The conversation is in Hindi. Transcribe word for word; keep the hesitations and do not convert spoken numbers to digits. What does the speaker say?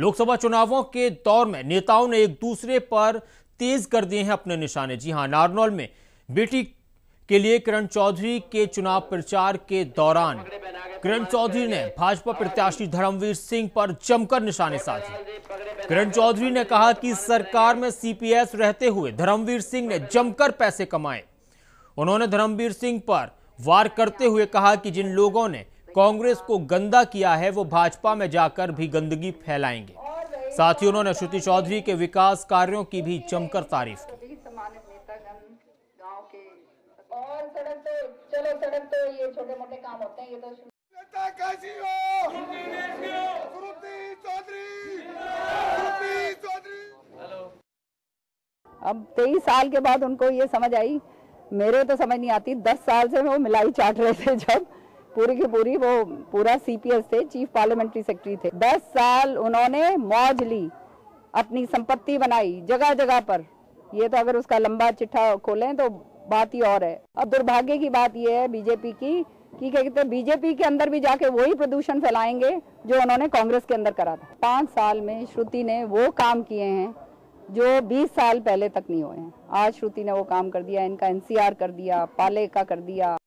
लोकसभा चुनावों के दौर में नेताओं ने एक दूसरे पर तेज कर दिए हैं अपने निशाने। जी हां, नारनौल में बेटी के लिए किरण चौधरी के चुनाव प्रचार के दौरान किरण चौधरी ने भाजपा प्रत्याशी धर्मवीर सिंह पर जमकर निशाने साधे। किरण चौधरी ने कहा कि सरकार में सीपीएस रहते हुए धर्मवीर सिंह ने जमकर पैसे कमाए। उन्होंने धर्मवीर सिंह पर वार करते हुए कहा कि जिन लोगों ने कांग्रेस को गंदा किया है वो भाजपा में जाकर भी गंदगी फैलाएंगे। साथ ही उन्होंने श्रुति चौधरी के विकास कार्यों की भी जमकर तारीफ की। और सड़क तो चलो सड़क तो ये छोटे मोटे काम होते हैं, ये तो नेता कैसी हो? श्रुति चौधरी, श्रुति चौधरी। अब तेईस साल के बाद उनको ये समझ आई, मेरे तो समझ नहीं आती। दस साल से वो मिलाई चाट रहे थे, जब पूरी की पूरी वो पूरा सीपीएस थे, चीफ पार्लियामेंट्री सेक्रेटरी थे। दस साल उन्होंने मौज ली, अपनी संपत्ति बनाई जगह जगह पर। ये तो अगर उसका लंबा चिट्ठा खोलें तो बात ही और है। अब दुर्भाग्य की बात यह है बीजेपी की कि क्या कहते हैं, बीजेपी के अंदर भी जाके वही प्रदूषण फैलाएंगे जो उन्होंने कांग्रेस के अंदर करा था। पाँच साल में श्रुति ने वो काम किए हैं जो बीस साल पहले तक नहीं हुए हैं। आज श्रुति ने वो काम कर दिया, इनका एनसीआर कर दिया, पाले का कर दिया।